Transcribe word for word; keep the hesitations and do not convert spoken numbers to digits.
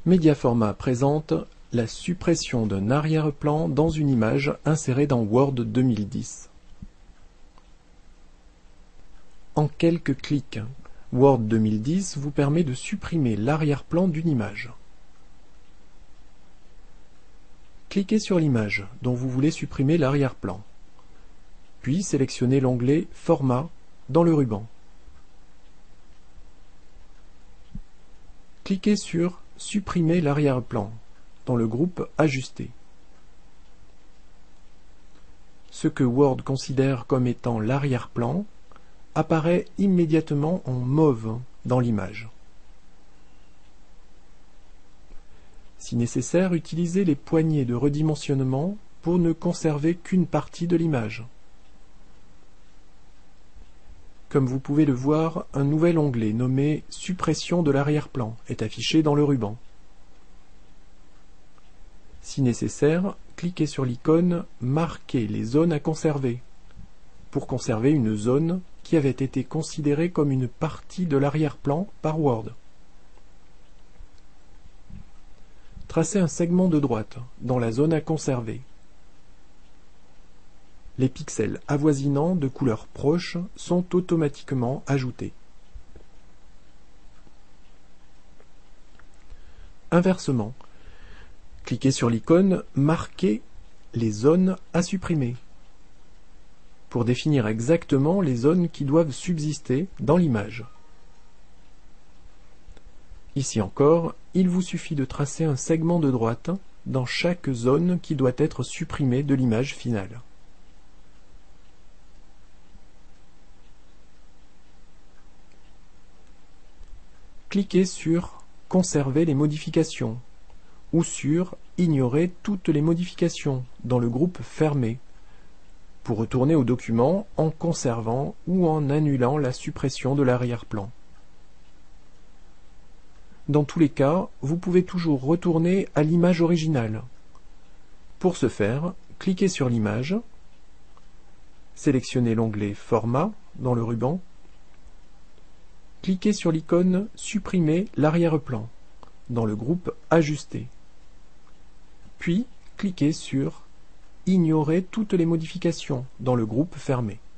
Mediaformat présente la suppression d'un arrière-plan dans une image insérée dans Word deux mille dix. En quelques clics, Word deux mille dix vous permet de supprimer l'arrière-plan d'une image. Cliquez sur l'image dont vous voulez supprimer l'arrière-plan, puis sélectionnez l'onglet Format dans le ruban. Cliquez sur Supprimer l'arrière-plan dans le groupe Ajuster. Ce que Word considère comme étant l'arrière-plan apparaît immédiatement en mauve dans l'image. Si nécessaire, utilisez les poignées de redimensionnement pour ne conserver qu'une partie de l'image. Comme vous pouvez le voir, un nouvel onglet nommé « Suppression de l'arrière-plan » est affiché dans le ruban. Si nécessaire, cliquez sur l'icône « Marquer les zones à conserver » pour conserver une zone qui avait été considérée comme une partie de l'arrière-plan par Word. Tracez un segment de droite dans la zone à conserver. Les pixels avoisinants de couleurs proches sont automatiquement ajoutés. Inversement, cliquez sur l'icône « Marquer les zones à supprimer » pour définir exactement les zones qui doivent subsister dans l'image. Ici encore, il vous suffit de tracer un segment de droite dans chaque zone qui doit être supprimée de l'image finale. Cliquez sur « Conserver les modifications » ou sur « Ignorer toutes les modifications » dans le groupe Fermé pour retourner au document en conservant ou en annulant la suppression de l'arrière-plan. Dans tous les cas, vous pouvez toujours retourner à l'image originale. Pour ce faire, cliquez sur l'image, sélectionnez l'onglet Format dans le ruban, cliquez sur l'icône « Supprimer l'arrière-plan » dans le groupe Ajuster, puis cliquez sur « Ignorer toutes les modifications » dans le groupe Fermé.